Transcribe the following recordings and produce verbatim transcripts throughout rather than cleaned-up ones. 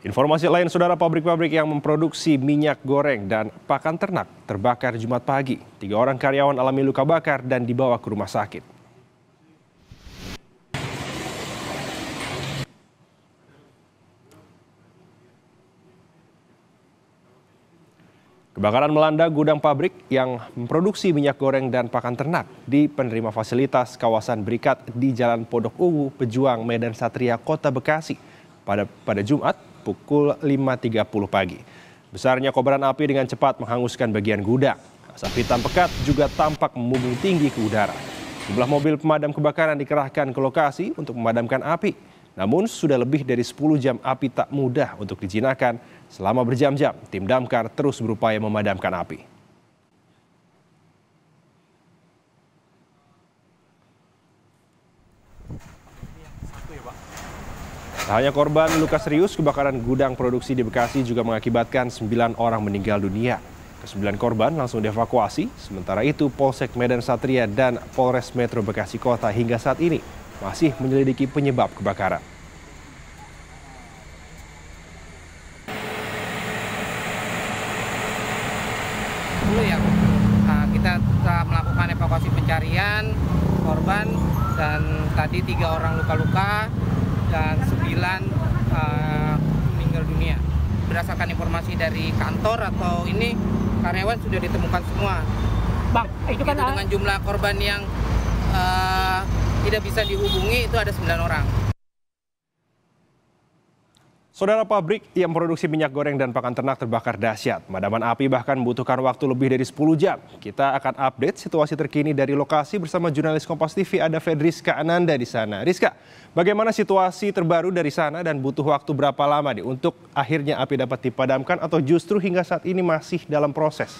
Informasi lain, saudara, pabrik-pabrik yang memproduksi minyak goreng dan pakan ternak terbakar Jumat pagi. Tiga orang karyawan alami luka bakar dan dibawa ke rumah sakit. Kebakaran melanda gudang pabrik yang memproduksi minyak goreng dan pakan ternak di penerima fasilitas kawasan Berikat di Jalan Pondok Ungu, Pejuang, Medan Satria, Kota Bekasi pada pada Jumat pukul lima tiga puluh pagi. Besarnya kobaran api dengan cepat menghanguskan bagian gudang. Asap hitam pekat juga tampak membumbung tinggi ke udara. Jumlah mobil pemadam kebakaran dikerahkan ke lokasi untuk memadamkan api. Namun sudah lebih dari sepuluh jam api tak mudah untuk dijinakkan. Selama berjam-jam, tim damkar terus berupaya memadamkan api. Tak hanya korban luka serius, kebakaran gudang produksi di Bekasi juga mengakibatkan sembilan orang meninggal dunia. Kesembilan korban langsung dievakuasi, sementara itu Polsek Medan Satria dan Polres Metro Bekasi Kota hingga saat ini masih menyelidiki penyebab kebakaran. Dulu ya, nah, kita telah melakukan evakuasi pencarian korban dan tadi tiga orang luka-luka dan sembilan uh, meninggal dunia. Berdasarkan informasi dari kantor atau ini, karyawan sudah ditemukan semua. Bang, itu kan itu dengan jumlah korban yang uh, tidak bisa dihubungi itu ada sembilan orang. Saudara, pabrik yang produksi minyak goreng dan pakan ternak terbakar dahsyat. Pemadaman api bahkan membutuhkan waktu lebih dari sepuluh jam. Kita akan update situasi terkini dari lokasi bersama jurnalis Kompas T V, ada Fedriska Ananda di sana. Rizka, bagaimana situasi terbaru dari sana dan butuh waktu berapa lama nih untuk akhirnya api dapat dipadamkan atau justru hingga saat ini masih dalam proses?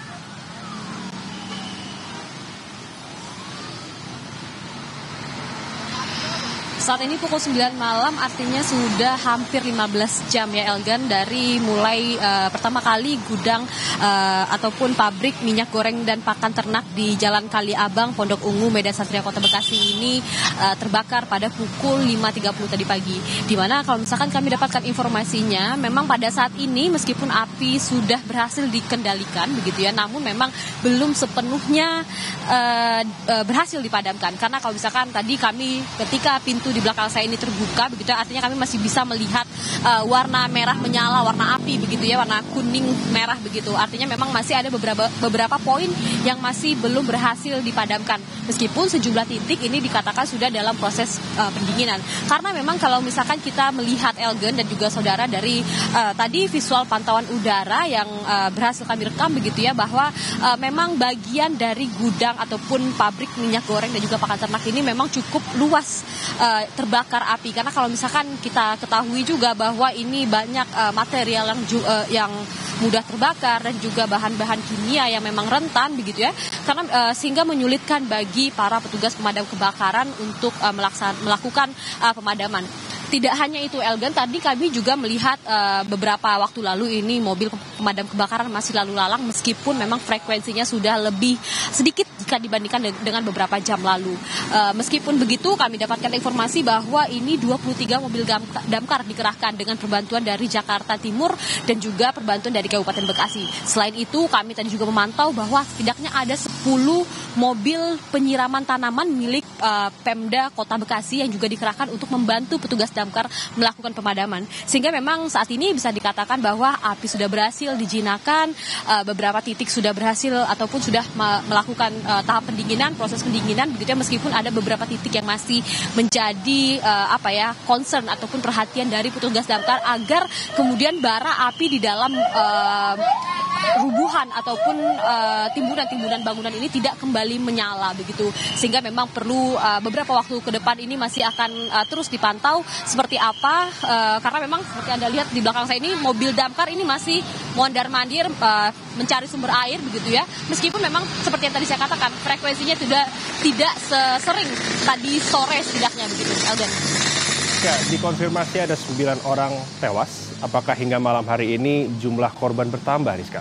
Saat ini pukul sembilan malam, artinya sudah hampir lima belas jam ya Elgan, dari mulai uh, pertama kali gudang uh, ataupun pabrik minyak goreng dan pakan ternak di Jalan Kali Abang, Pondok Ungu, Medan Satria, Kota Bekasi ini uh, terbakar pada pukul lima tiga puluh tadi pagi. Dimana kalau misalkan kami dapatkan informasinya, memang pada saat ini meskipun api sudah berhasil dikendalikan begitu ya, namun memang belum sepenuhnya uh, uh, berhasil dipadamkan. Karena kalau misalkan tadi kami ketika pintu di belakang saya ini terbuka begitu, artinya kami masih bisa melihat uh, warna merah menyala, warna api begitu ya, warna kuning merah begitu. Artinya memang masih ada beberapa beberapa poin yang masih belum berhasil dipadamkan. Meskipun sejumlah titik ini dikatakan sudah dalam proses uh, pendinginan. Karena memang kalau misalkan kita melihat Elgen dan juga saudara dari uh, tadi visual pantauan udara yang uh, berhasil kami rekam begitu ya, bahwa uh, memang bagian dari gudang ataupun pabrik minyak goreng dan juga pakan ternak ini memang cukup luas uh, terbakar api. Karena kalau misalkan kita ketahui juga bahwa ini banyak uh, material yang uh, yang mudah terbakar dan juga bahan-bahan kimia yang memang rentan begitu ya, karena uh, sehingga menyulitkan bagi para petugas pemadam kebakaran untuk uh, melaksan, melakukan uh, pemadaman. Tidak hanya itu Elgan, tadi kami juga melihat uh, beberapa waktu lalu ini mobil pemadam kebakaran masih lalu lalang meskipun memang frekuensinya sudah lebih sedikit jika dibandingkan dengan beberapa jam lalu. Uh, meskipun begitu kami dapatkan informasi bahwa ini dua puluh tiga mobil damkar dikerahkan dengan perbantuan dari Jakarta Timur dan juga perbantuan dari Kabupaten Bekasi. Selain itu kami tadi juga memantau bahwa setidaknya ada sepuluh mobil penyiraman tanaman milik uh, Pemda Kota Bekasi yang juga dikerahkan untuk membantu petugas damkar melakukan pemadaman. Sehingga memang saat ini bisa dikatakan bahwa api sudah berhasil dijinakkan, uh, beberapa titik sudah berhasil ataupun sudah ma- melakukan uh, tahap pendinginan, proses pendinginan begitu ya, meskipun ada beberapa titik yang masih menjadi uh, apa ya, concern ataupun perhatian dari petugas damkar agar kemudian bara api di dalam uh, rubuhan ataupun uh, timbunan-timbunan bangunan ini tidak kembali menyala begitu, sehingga memang perlu uh, beberapa waktu ke depan ini masih akan uh, terus dipantau seperti apa, uh, karena memang seperti Anda lihat di belakang saya ini mobil damkar ini masih mondar-mandir uh, mencari sumber air begitu ya, meskipun memang seperti yang tadi saya katakan frekuensinya tidak tidak sesering tadi sore setidaknya begitu. Elden. Ya, dikonfirmasi ada sembilan orang tewas. Apakah hingga malam hari ini jumlah korban bertambah, Rizka?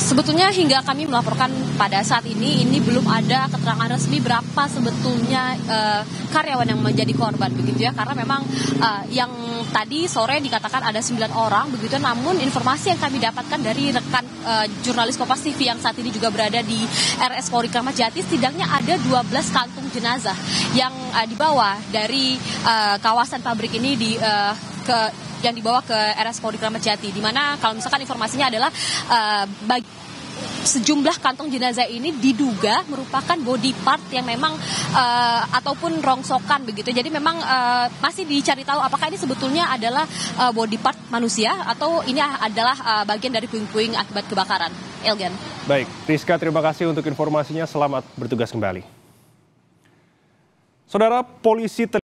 Sebetulnya hingga kami melaporkan pada saat ini, ini belum ada keterangan resmi berapa sebetulnya uh, karyawan yang menjadi korban begitu ya, karena memang uh, yang tadi sore dikatakan ada sembilan orang begitu, namun informasi yang kami dapatkan dari rekan uh, jurnalis Kompas T V yang saat ini juga berada di R S Polri Kramat Jati, setidaknya ada dua belas kantung jenazah yang uh, dibawa dari uh, kawasan pabrik ini di uh, ke yang dibawa ke R S Polri Kramat Jati, di mana kalau misalkan informasinya adalah uh, bagi sejumlah kantong jenazah ini diduga merupakan body part yang memang uh, ataupun rongsokan begitu. Jadi memang uh, masih dicari tahu apakah ini sebetulnya adalah uh, body part manusia atau ini adalah uh, bagian dari puing-puing akibat kebakaran. Elgan. Baik, Rizka, terima kasih untuk informasinya. Selamat bertugas kembali. Saudara, polisi